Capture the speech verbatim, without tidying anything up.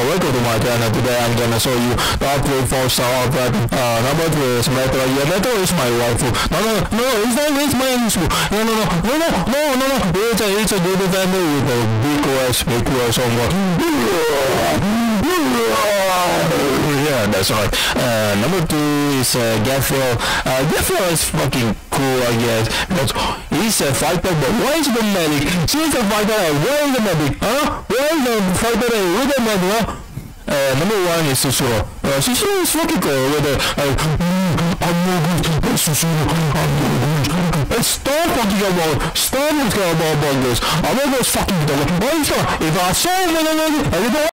welcome to my channel. Today I'm gonna show you the upgrade four star upgrade. Uh, number three is Metro. Yeah, Metro is my waifu. No, no, no, it's not, it's my issue. No, no, no, no, no, no, no, no. It's a, it's a good family with a big O S, big O S on what? Yeah, that's right. Uh, number two is uh, Gaffel. Uh, Gaffel is fucking cool, I guess, because he's a fighter, but why is the medic? She's a fighter, where is the medic? Huh? Where is the fighter with the medic, huh? Uh, number one is Susuro. Uh, Susuro is fucking cool with the, like, mm, I'm no good, Susuro, I'm no good. Uh, stop fucking about, stop talking about, about this. I'm not gonna fucking do it. If I saw him,